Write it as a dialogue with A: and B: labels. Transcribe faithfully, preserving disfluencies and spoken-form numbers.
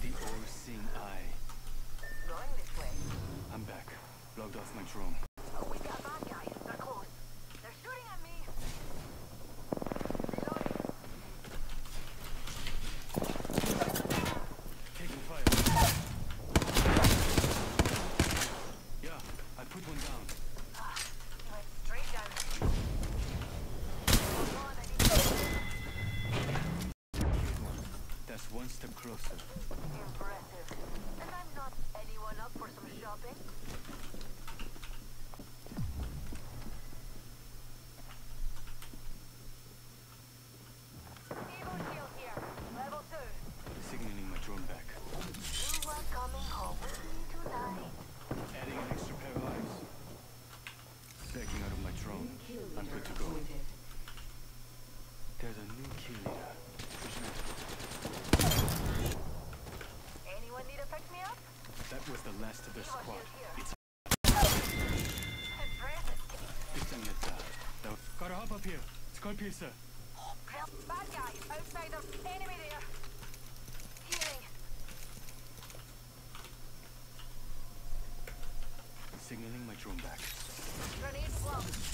A: The all-seeing eye.
B: Going this way.
A: I'm back. Logged off my drone.
B: Oh, we got bad guys. They're close. They're shooting at me. Reloading.
A: Taking fire. Yeah, I put one down.
B: Ah, he went straight down. Come on, I need to...
A: Killed one. That's one step closer.
B: Impressive. And I'm not anyone up for some shopping. Evo shield here. Level two.
A: Signaling my drone back.
B: You are coming home with me tonight.
A: Adding an extra pair of eyes. Backing out of my drone. I'm good to go. There's a new kill leader. Pushing out.
B: Anyone need to pick me up?
A: That was the last of their
B: Evo
A: squad.
B: shield here.
A: It's
B: Impressive.
A: Pistognetta. Now, gotta hop up here. Skullpiercer.
B: Bad guy. Outsider. Enemy there. Healing.
A: Signaling my drone back.
B: Grenade flung.